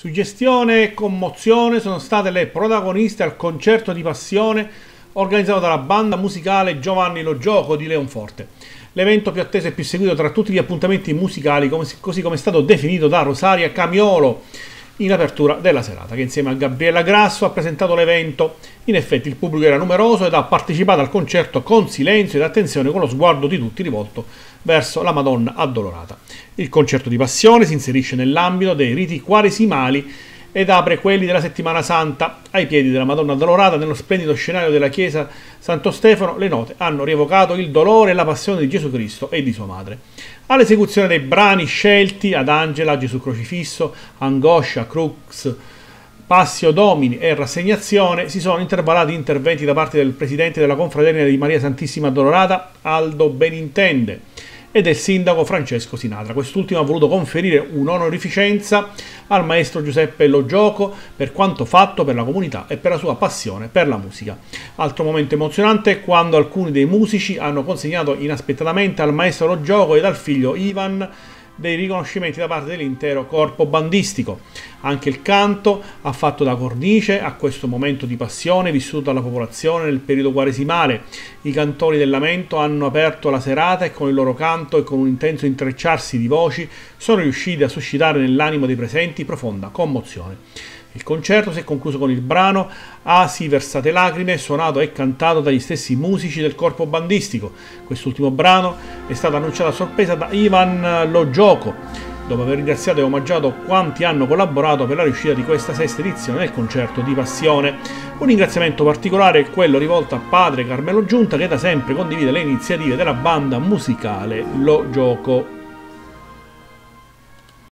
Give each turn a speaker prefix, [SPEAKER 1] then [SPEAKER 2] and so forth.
[SPEAKER 1] Suggestione e commozione sono state le protagoniste al concerto di passione organizzato dalla banda musicale Giovanni Lo Gioco di Leonforte. L'evento più atteso e più seguito tra tutti gli appuntamenti musicali, così come è stato definito da Rosaria Camiolo in apertura della serata, che insieme a Gabriella Grasso ha presentato l'evento. In effetti il pubblico era numeroso ed ha partecipato al concerto con silenzio ed attenzione, con lo sguardo di tutti rivolto verso la Madonna Addolorata. Il concerto di passione si inserisce nell'ambito dei riti quaresimali ed apre quelli della Settimana Santa. Ai piedi della Madonna Addolorata, nello splendido scenario della chiesa Santo Stefano, le note hanno rievocato il dolore e la passione di Gesù Cristo e di sua madre. All'esecuzione dei brani scelti, ad Angela, Gesù Crocifisso, Angoscia, Crux, Passio Domini e Rassegnazione, si sono intervallati interventi da parte del presidente della Confraternita di Maria Santissima Addolorata, Aldo Benintende, e del sindaco Francesco Sinatra. Quest'ultimo ha voluto conferire un'onorificenza al maestro Giuseppe Lo Gioco per quanto fatto per la comunità e per la sua passione per la musica. Altro momento emozionante è quando alcuni dei musici hanno consegnato inaspettatamente al maestro Lo Gioco ed al figlio Ivan dei riconoscimenti da parte dell'intero corpo bandistico. Anche il canto ha fatto da cornice a questo momento di passione vissuto dalla popolazione nel periodo quaresimale. I cantori del lamento hanno aperto la serata e con il loro canto e con un intenso intrecciarsi di voci sono riusciti a suscitare nell'animo dei presenti profonda commozione. Il concerto si è concluso con il brano Asi versate lacrime, suonato e cantato dagli stessi musici del corpo bandistico. Quest'ultimo brano è stato annunciato a sorpresa da Ivan Lo Gioco, dopo aver ringraziato e omaggiato quanti hanno collaborato per la riuscita di questa sesta edizione del concerto di passione. Un ringraziamento particolare è quello rivolto a padre Carmelo Giunta, che da sempre condivide le iniziative della banda musicale Lo Gioco.